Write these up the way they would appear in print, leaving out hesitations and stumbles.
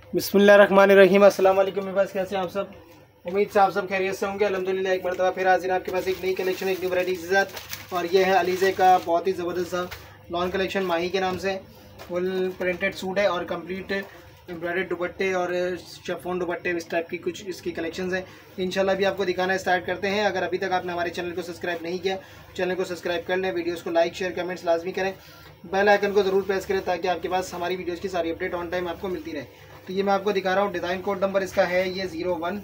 बिस्मिल्लाहिर्रहमानिर्रहीम। अस्सलाम वालेकुम मेरे पास, कैसे हैं आप सब? उम्मीद से आप सब खैरियत से होंगे। अल्हम्दुलिल्लाह एक मरतबा फिर हाजिर आपके पास एक नई कलेक्शन, एक न्यू वैरायटी के साथ। और ये है अलीज़े का बहुत ही ज़बरदस्त सा लॉन कलेक्शन माही के नाम से। फुल प्रिंटेड सूट है और कंप्लीट एम्ब्रॉयडर्ड दुपट्टे और शिफॉन दुपट्टे, इस टाइप की कुछ इसकी कलेक्शंस हैं। इंशाल्लाह भी आपको दिखाना स्टार्ट करते हैं। अगर अभी तक आपने हमारे चैनल को सब्सक्राइब नहीं किया, चैनल को सब्सक्राइब कर लें, वीडियोस को लाइक शेयर कमेंट्स लाजमी करें, बेल आइकन को ज़रूर प्रेस करें ताकि आपके पास हमारी वीडियोज़ की सारी अपडेट ऑन टाइम आपको मिलती रहे। तो ये मैं आपको दिखा रहा हूँ। डिज़ाइन कोड नंबर इसका है ये 01,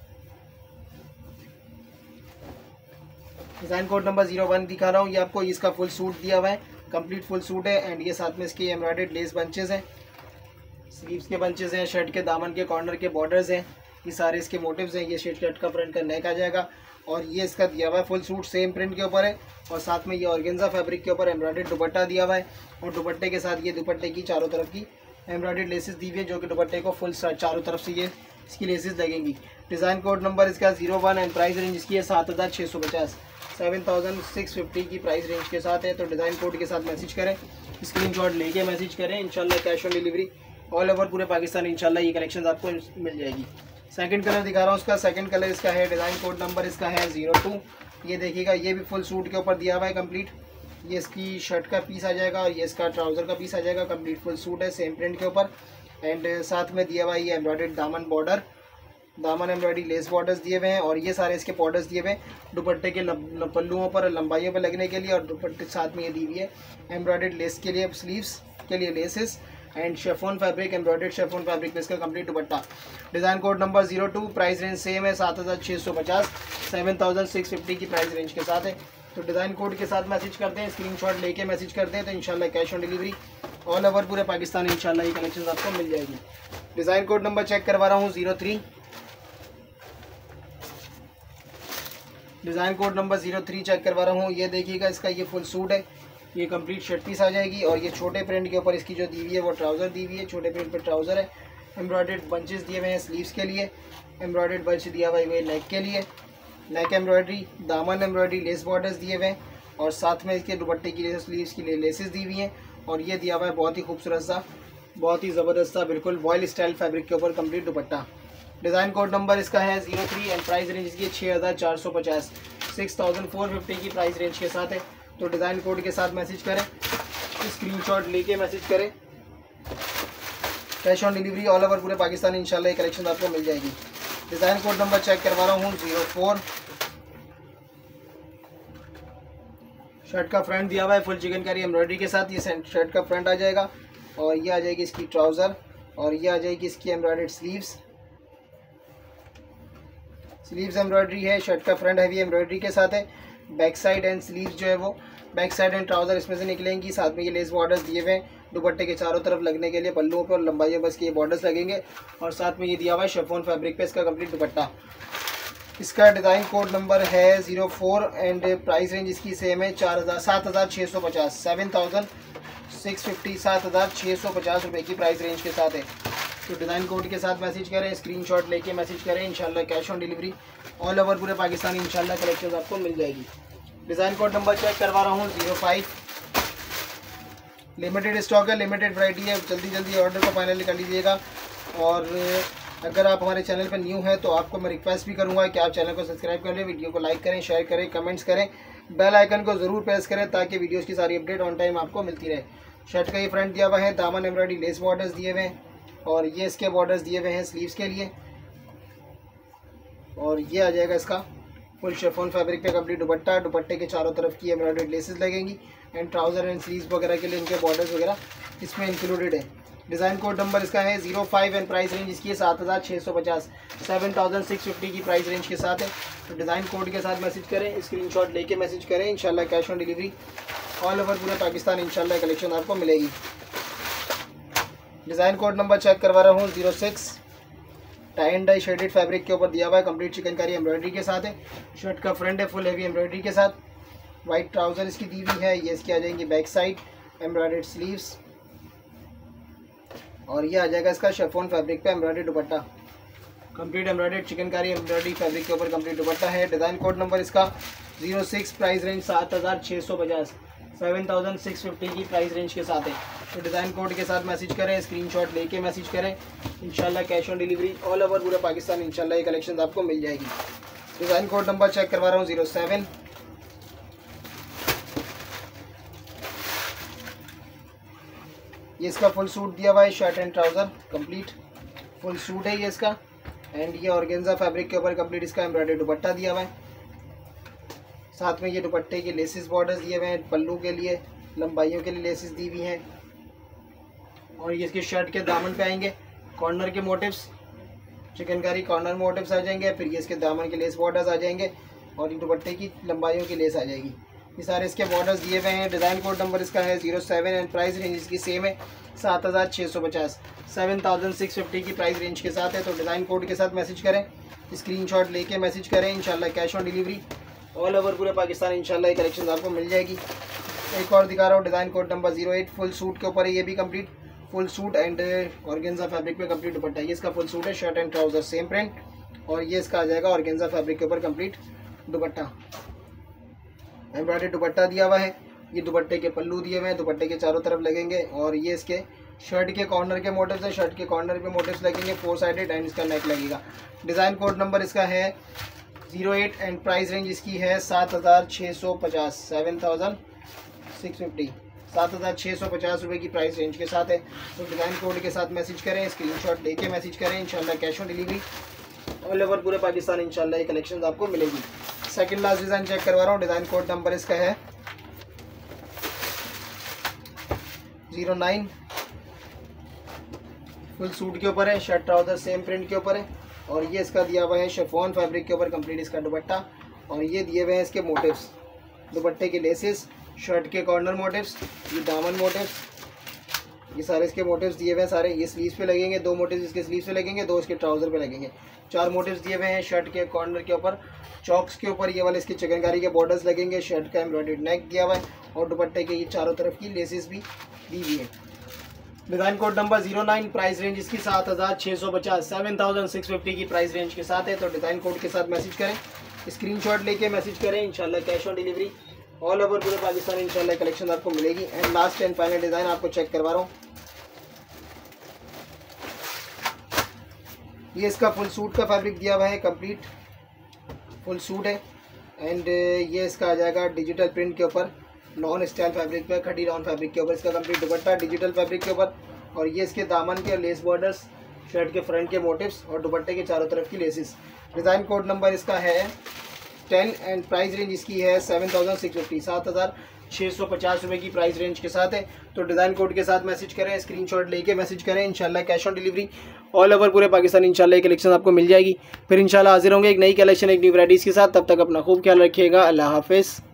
डिज़ाइन कोड नंबर 01 दिखा रहा हूँ। ये आपको इसका फुल सूट दिया हुआ है, कंप्लीट फुल सूट है। एंड ये साथ में इसकी एम्ब्रॉयडर्ड लेस बंचेस हैं, स्लीव्स के बंचेस हैं, शर्ट के दामन के कॉर्नर के बॉर्डर्स हैं, ये सारे इसके मोटिव्स हैं। ये शर्ट का फ्रंट का नेक आ जाएगा और ये इसका दिया हुआ है फुल सूट सेम प्रिंट के ऊपर है। और साथ में ये ऑर्गेन्जा फैब्रिक के ऊपर एम्ब्रॉयडर्ड दुपट्टा दिया हुआ है। और दुपट्टे के साथ ये दुपट्टे की चारों तरफ की एम्ब्रॉयडर्ड लेसेस दी हुई है, जो कि दुपट्टे को फुल चारों तरफ से ये इसकी लेसेस लगेंगी। डिज़ाइन कोड नंबर इसका 01 एंड प्राइस रेंज इसकी है 7650, 7650 की प्राइस रेंज के साथ है। तो डिज़ाइन कोड के साथ मैसेज करें, स्क्रीनशॉट लेके मैसेज करें। इंशाल्लाह cash on delivery all over पूरे पाकिस्तान इंशाल्लाह ये कलेक्शन आपको मिल जाएगी। सेकंड कलर दिखा रहा हूँ उसका। सेकंड कलर इसका है, डिज़ाइन कोड नंबर इसका है 02। ये देखिएगा, ये भी फुल सूट के ऊपर दिया हुआ है कंप्लीट। ये इसकी शर्ट का पीस आ जाएगा और ये इसका ट्राउज़र का पीस आ जाएगा। कंप्लीट फुल सूट है सेम प्रिंट के ऊपर। एंड साथ में दिया हुआ है ये एम्ब्रॉयडर्ड दामन बॉर्डर, दामन एम्ब्रॉयडरी लेस बॉर्डर्स दिए हुए हैं। और ये सारे इसके बॉर्डर्स दिए हुए हैं दुपट्टे के पल्लुओं पर, लंबाइयों पर लगने के लिए। और दुपट्टे साथ में ये दी हुई है एम्ब्रॉयडर्ड लेस के लिए, स्लीव्स के लिए laces and chiffon fabric, embroidered chiffon fabric पे इसका complete dupatta. Design code number 02, price range same है 7650, 7650 की प्राइस रेंज के साथ है। तो डिज़ाइन कोड के साथ मैसेज करते हैं, स्क्रीनशॉट लेके मैसेज करते हैं। तो इंशाल्लाह cash on delivery all over पूरे पाकिस्तान इंशाल्लाह ये कलेक्शन आपको मिल जाएगी। डिज़ाइन कोड नंबर चेक करवा रहा हूँ 03, डिज़ाइन कोड नंबर 03 चेक करवा रहा हूँ। ये देखिएगा, इसका ये फुल सूट है, ये कंप्लीट शर्ट पीस आ जाएगी। और ये छोटे प्रिंट के ऊपर इसकी जो दी हुई है वो ट्राउज़र दी हुई है, छोटे प्रिंट पर ट्राउज़र है। एम्ब्रॉयडर्ड बंचेस दिए हुए हैं स्लीव्स के लिए, एम्ब्रॉयडर्ड बंच दिया हुआ है नेक के लिए, नेक एम्ब्रॉयडरी, दामन एम्ब्रॉयडरी, लेस बॉर्डर्स दिए हुए हैं। और साथ में इसके दुपट्टे की स्लीव्स की लेसेस दी हुई हैं। और ये दिया हुआ है बहुत ही खूबसूरत सा, बहुत ही ज़बरदस्त सा, बिल्कुल वॉयल स्टाइल फैब्रिक के ऊपर complete dupatta. Design code number इसका है 03 एंड प्राइस रेंज इसकी 6450, 6450 की प्राइस रेंज के साथ है। तो डिज़ाइन कोड के साथ मैसेज करें, स्क्रीनशॉट लेके मैसेज करें। Cash on delivery all over पूरे पाकिस्तान इंशाल्लाह ये कलेक्शन आपको मिल जाएगी। डिज़ाइन कोड नंबर चेक करवा रहा हूँ 04, शर्ट का फ्रंट दिया हुआ है फुल चिकनकारी एम्ब्रॉयडरी के साथ। ये शर्ट का फ्रंट आ जाएगा और ये आ जाएगी इसकी ट्राउज़र और ये आ जाएगी इसकी एम्ब्रॉयडर्ड स्लीव्स एम्ब्रॉयडरी है। शर्ट का फ्रंट हैवी एम्ब्रॉयडरी के साथ है। बैक साइड एंड स्लीव्स जो है वो बैक साइड एंड ट्राउज़र इसमें से निकलेंगी। साथ में ये लेस बॉर्डर्स दिए हुए हैं दुपट्टे के चारों तरफ लगने के लिए, पल्लुओं पर लंबाइयों बस के ये बॉर्डर्स लगेंगे। और साथ में ये दिया हुआ है शिफॉन फैब्रिक पे इसका कंप्लीट दुपट्टा। इसका डिज़ाइन कोड नंबर है 04 एंड प्राइस रेंज इसकी सेम है 7650, 7650, 7650 रुपये की प्राइस रेंज के साथ है। तो डिज़ाइन कोड के साथ मैसेज करें, स्क्रीनशॉट लेके मैसेज करें। इंशाल्लाह cash on delivery all over पूरे पाकिस्तान इंशाल्लाह कलेक्शन आपको मिल जाएगी। डिज़ाइन कोड नंबर चेक करवा रहा हूँ 05, लिमिटेड स्टॉक है, लिमिटेड वैरायटी है, जल्दी जल्दी ऑर्डर को फाइनल कर लीजिएगा। और अगर आप हमारे चैनल पर न्यू हैं तो आपको मैं रिक्वेस्ट भी करूँगा कि आप चैनल को सब्सक्राइब कर लें, वीडियो को लाइक करें, शेयर करें, कमेंट्स करें, बेल आइकन को ज़रूर प्रेस करें ताकि वीडियोज़ की सारी अपडेट ऑन टाइम आपको मिलती रहे। शर्ट का ये फ्रंट दिया हुआ है, दामन एम्ब्रॉयडरी लेस बॉर्डर्स दिए हुए हैं और ये इसके बॉर्डर्स दिए हुए हैं स्लीव्स के लिए। और ये आ जाएगा इसका फुल शिफॉन फैब्रिक पे कंप्लीट दुपट्टा, दुपट्टे के चारों तरफ की एम्ब्रॉयडर्ड लेसेस लगेंगी। एंड ट्राउज़र एंड स्लीव्स वगैरह के लिए इनके बॉर्डर्स वगैरह इसमें इंक्लूडेड है। डिज़ाइन कोड नंबर इसका है 05 एंड प्राइस रेंज इसकी है 7650, 7650 की प्राइस रेंज के साथ है। तो डिज़ाइन कोड के साथ मैसेज करें, स्क्रीनशॉट लेके मैसेज करें। इंशाल्लाह cash on delivery all over पूरे पाकिस्तान इंशाल्लाह कलेक्शन आपको मिलेगी। डिज़ाइन कोड नंबर चेक करवा रहा हूँ 06, tie and dye shaded fabric के ऊपर दिया हुआ है, कंप्लीट चिकनकारी एम्ब्रॉयडरी के साथ है। शर्ट का फ्रंट है फुल हैवी एम्ब्रॉयडरी के साथ, वाइट ट्राउज़र इसकी दी हुई है। ये इसकी आ जाएंगी बैक साइड एम्ब्रॉयडर्ड स्लीव्स और ये आ जाएगा इसका शिफॉन फैब्रिक पे embroidery dupatta, complete embroidered chikankari embroidery fabric के ऊपर कंप्लीट दुपट्टा है। डिज़ाइन कोड नंबर इसका 06, प्राइस रेंज 7650, 7650 की प्राइस रेंज के साथ है। तो डिज़ाइन कोड के साथ मैसेज करें, स्क्रीनशॉट लेके मैसेज करें, इंशाल्लाह cash on delivery all over पूरे पाकिस्तान इंशाल्लाह ये कलेक्शन आपको मिल जाएगी। डिज़ाइन कोड नंबर चेक करवा रहा हूँ 07। ये इसका फुल सूट दिया हुआ है, shirt and trouser complete full suit है ये इसका। एंड ये ऑर्गेन्जा फैब्रिक के ऊपर कंप्लीट इसका एम्ब्रॉयडरी दुपट्टा दिया हुआ है। साथ में ये दुपट्टे के लेसिस बॉर्डर्स दिए हुए हैं, पल्लू के लिए लंबाइयों के लिए लेसिस दी हुई हैं। और ये इसके शर्ट के दामन पे आएंगे कॉर्नर के मोटिव्स, चिकनकारी कॉर्नर मोटिव्स आ जाएंगे। फिर ये इसके दामन के लेस बॉर्डर्स आ जाएंगे और ये दुपट्टे की लंबाइयों की लेस आ जाएगी। ये सारे इसके बॉर्डर्स दिए हुए हैं। डिज़ाइन कोड नंबर इसका है 07 एंड प्राइस रेंज इसकी सेम है 7650, 7650 की प्राइस रेंज के साथ है। तो डिज़ाइन कोड के साथ मैसेज करें, स्क्रीनशॉट लेके मैसेज करें, इंशाल्लाह cash on delivery all over पूरे पाकिस्तान इंशाल्लाह ये कलेक्शन आपको मिल जाएगी। एक और दिखा रहा हूँ design code number 08 full suit के ऊपर है, ये भी complete full suit and organza fabric पे कंप्लीट दुपट्टा। ये इसका फुल सूट है, shirt and trouser same print और ये इसका आ जाएगा ऑर्गेन्जा फैब्रिक के ऊपर कंप्लीट दुपट्टा, एम्ब्रॉयडरी दुपट्टा दिया हुआ है। ये दुपट्टे के पल्लू दिए हुए हैं, दुपट्टे के चारों तरफ लगेंगे और ये इसके शर्ट के कॉर्नर के मोटिव्स हैं, शर्ट के कॉर्नर पे मोटिव्स लगेंगे 4 साइडेड एंड इसका नेक लगेगा। डिज़ाइन कोड नंबर इसका है 08 एंड प्राइस रेंज इसकी है 7650, 7650, 7650 रुपये की प्राइस रेंज के साथ है। तो डिज़ाइन कोड के साथ मैसेज करें, स्क्रीनशॉट लेके मैसेज करें, इंशाल्लाह cash on delivery all over पूरे पाकिस्तान इंशाल्लाह ये कलेक्शन आपको मिलेगी। सेकंड लास्ट डिज़ाइन चेक करवा रहा हूँ। डिज़ाइन कोड नंबर इसका है 09 फुल सूट के ऊपर है, शर्ट ट्राउज़र सेम प्रिंट के ऊपर है और ये इसका दिया हुआ है शिफॉन फैब्रिक के ऊपर कंप्लीट इसका दुपट्टा और ये दिए हुए हैं इसके मोटिव्स, दुपट्टे के लेसेस, शर्ट के कॉर्नर मोटिव्स, ये दामन मोटिव्स, ये सारे इसके मोटिव्स दिए हुए हैं सारे। ये स्लीव्स पे लगेंगे, 2 मोटिव्स इसके स्लीव्स पे लगेंगे, 2 इसके ट्राउज़र पे लगेंगे। 4 मोटिव्स दिए हुए हैं शर्ट के कॉर्नर के ऊपर, चॉक्स के ऊपर ये वाले इसके चिकनकारी के बॉर्डर्स लगेंगे, शर्ट का एम्ब्रॉयडर्ड नेक दिया हुआ है और दुपट्टे के ये चारों तरफ की लेसेस भी दी हुई है। Design code number 09 price range इसकी 7650, 7650 की प्राइस रेंज के साथ है। तो डिज़ाइन कोड के साथ मैसेज करें, स्क्रीनशॉट लेके मैसेज करें, इंशाल्लाह cash on delivery all over पूरे पाकिस्तान इंशाल्लाह कलेक्शन आपको मिलेगी। And last and final design आपको चेक करवा रहा हूँ। ये इसका फुल सूट का फैब्रिक दिया हुआ है, कंप्लीट फुल सूट है एंड ये इसका आ जाएगा डिजिटल प्रिंट के ऊपर, नॉन स्टाइल फैब्रिक पे, खटी नॉन फैब्रिक के ऊपर इसका कंप्लीट दुपट्टा डिजिटल फैब्रिक के ऊपर और ये इसके दामन के लेस बॉर्डर्स, शर्ट के फ्रंट के मोटिव्स और दुपट्टे के चारों तरफ की लेसेस। डिज़ाइन कोड नंबर इसका है 10 एंड प्राइस रेंज इसकी है 7650, 7650 रुपये की प्राइस रेंज के साथ है। तो डिज़ाइन कोड के साथ मैसेज करें, स्क्रीनशॉट लेके मैसेज करें, इंशाल्लाह cash on delivery all over पूरे पाकिस्तान इंशाल्लाह ये कलेक्शन आपको मिल जाएगी। फिर इंशाल्लाह हाजिर होंगे एक नई कलेक्शन एक न्यू वैराइटीज़ के साथ। तब तक अपना खूब ख्याल रखिएगा। अल्लाह हाफिज़।